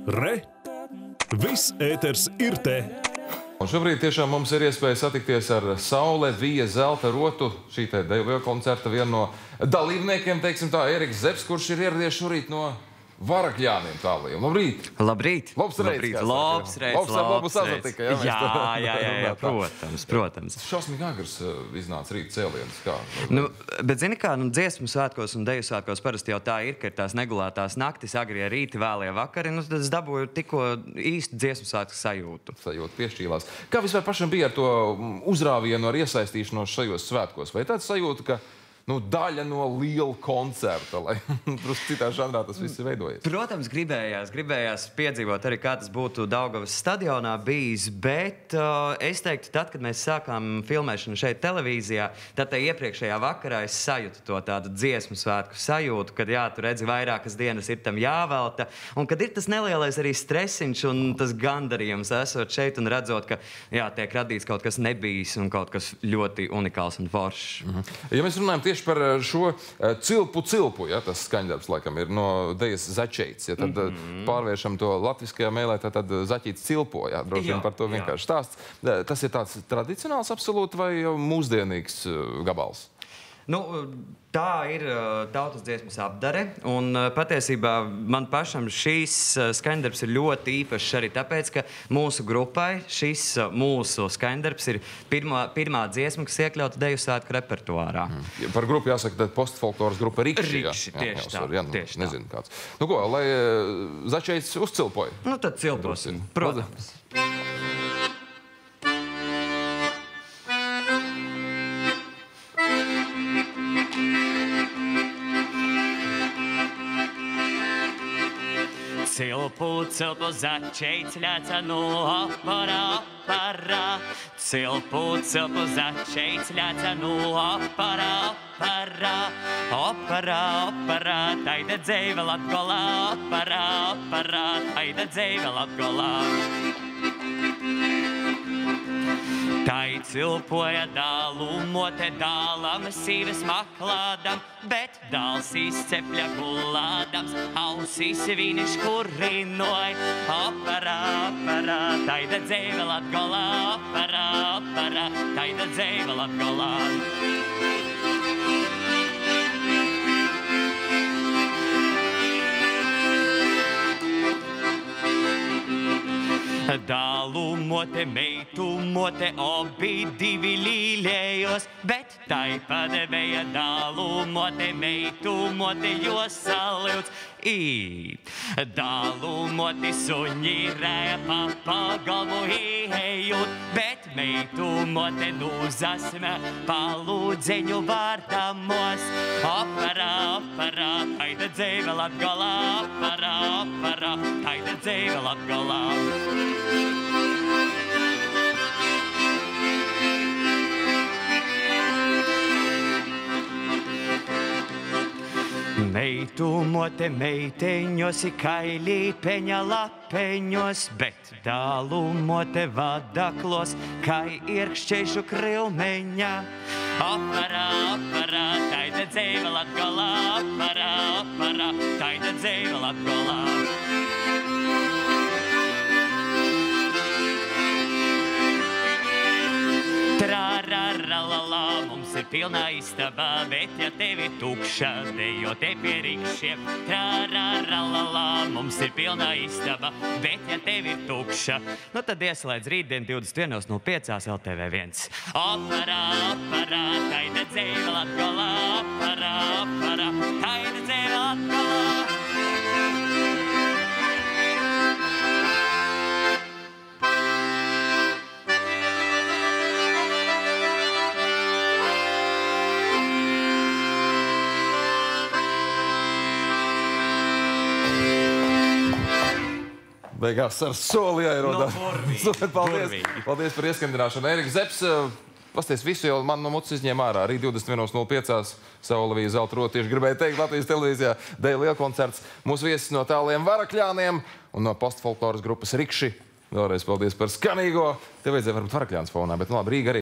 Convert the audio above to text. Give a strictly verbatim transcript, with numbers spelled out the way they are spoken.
Re! Viss ēters ir te! Un šobrīd tiešām mums ir iespēja satikties ar Saule Vija Zelta rotu, šī te deju koncerta vienu no dalībniekiem, teiksim tā, Eriks Zepes, kurš ir ieradies šorīt no Varakļāniem tālajiem. Labrīt! Labrīt! Labs reids! Labs reids! Labs labu sazatika, jā? Jā, jā, jā, jā, protams, protams. Šausmīgi agrs iznāca rīt cēliens, kā? Nu, bet zini kā, nu, dziesmu svētkos un deju svētkos parasti jau tā ir, ka ir tās negulētās naktis, agrie rīti, vēlie vakari, nu, tad es dabūju tikko īsti dziesmu svētku sajūtu. Sajūta piešķīlās. Kā vispār pašam bija ar to uzrāvienu, ar iesaistīšanos šajos svētkos? Vai tāds sajūta, ka nu, daļa no liela koncerta, lai drusku citā žanrā tas viss ir veidojies? Protams, gribējās, gribējās piedzīvot arī, kā tas būtu Daugavas stadionā bijis, bet uh, es teiktu, tad, kad mēs sākām filmēšanu šeit televīzijā, tad te iepriekšējā vakarā es sajūtu to tādu dziesmu svētku sajūtu, kad jā, tu redzi vairākas dienas ir tam jāvelta, un kad ir tas nelielais arī stresiņš un tas gandarījums esot šeit un redzot, ka jā, tiek radīts kaut kas nebijis un kaut kas ļoti unikāls un foršs. Mhm. Ja mēs runājam tieši par šo cilpu cilpu, ja, tas skaņdarbs, laikam, ir no dejas Zaķeits, ja, tad mm-hmm. pārvēršam to latviskajā mēlē, tad, tad Zaķeits cilpo, ja, droši vien par to vienkārši stāsts. Tas ir tāds tradicionāls absolūti vai mūsdienīgs gabals? Nu, tā ir tautas dziesmas apdare, un patiesībā man pašam šīs skaņdarbs ir ļoti īpašs arī tāpēc, ka mūsu grupai šis mūsu skaņdarbs ir pirmā, pirmā dziesma, kas iekļauta deju svētku repertuārā. Mm. Par grupu jāsaka, tad postfolkloras grupa Rikši. Rikši, jā, tieši jā, tā. Jā, nu, tieši nezinu kāds. Nu ko, lai Zaķeits uzcilpoja? Nu, tad cilposim, protams. Cilpu, cilpu, Zaķeits ļāca no opera, opera. Cilpu, cilpu, Zaķeits ļāca no opera, opera. Opera, opera, taida dzeive Latgolā, opera, opera, taida dzeive Latgolā. Tai cilpoja dālu, mote dālam, sīves maklādam, bet dāls izcepļa gulādams, ausīs viņš kurinoj. Opera, opera, taida dzeive Latgolā, opera, opera, taida dzeive Latgolā. Dālu mote, meitu mote, obi divi līlējos, bet tai padevēja dālu mote, meitu mote, jo saljūts i. Dālu moti suņirēja pa galvu ejot, bet meitu mote nūzasme palūdzeņu vārdamos. Opera, opera, taida dzeive Latgolā, opera, opera, taida dzeive Latgolā. Meitu mote meiteņos, kailī peņa lapeņos, bet dālu mote vadaklos, kai irkšķeišu krilmeņa. Opera, opera, taida dzeive Latgolā, opera, opera, taida dzeive Latgolā. Trārāralala, mums ir pilnā istaba, bet ja tevi tukša, dejo te pie Rikšiem. Trārāralala, mums ir pilnā istaba, bet ja tevi tukša, nu tad ieslēdz rītdien divdesmit vienos nulle piecos L T V viens. Opera, opera, taida dzeive Latgolā, opera, opera, taida dzeive Latgolā. Beigās ar soli jāierodās. No, burvīgi, paldies, burvīgi. paldies par ieskandināšanu. Eriks Zepes, pasties visu jau man no mutas izņēma ārā. Arī divdesmit vienos nulle piecos Saule Vija Zelta rotu tieši gribēju teikt Latvijas televīzijā. Deja liela koncerts. Mūsu viesis no tālajiem Varakļāniem un no postfolkloras grupas Rikši. Vēlreiz paldies par skanīgo. Te vajadzēja varbūt Varakļāns fonā, bet nu labi, Rīga arī.